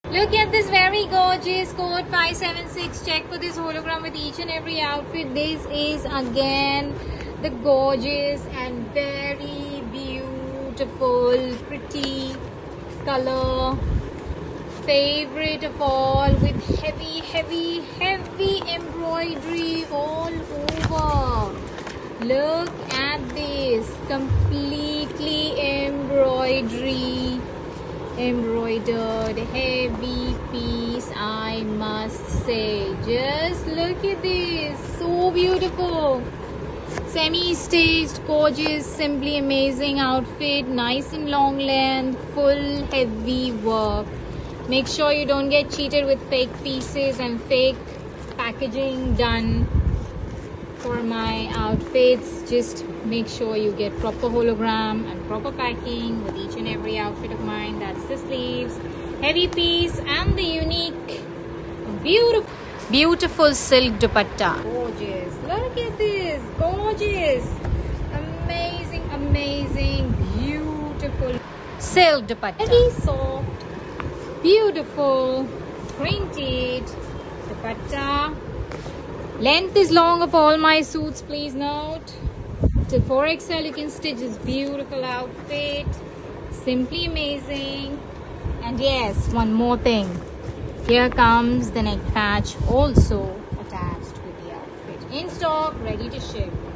Look at this very gorgeous code 576. Check for this hologram with each and every outfit. This is again the gorgeous and very beautiful, pretty color. Favorite of all, with heavy embroidery all over. Look at this, completely embroidered heavy piece, I must say. Just look at this, so beautiful. Semi-staged, gorgeous, simply amazing outfit, nice and long length, full heavy work. Make sure you don't get cheated with fake pieces and fake packaging done for my outfits. Just make sure you get proper hologram and proper packing with each and every outfit of mine. That's the sleeves, heavy piece, and the unique, beautiful silk dupatta. Gorgeous. Look at this. Gorgeous. Amazing, beautiful silk dupatta. Very soft, beautiful, printed dupatta. Length is long of all my suits, please note. Till 4XL you can stitch this beautiful outfit. Simply amazing. And yes, one more thing. Here comes the neck patch also attached with the outfit. In stock, ready to ship.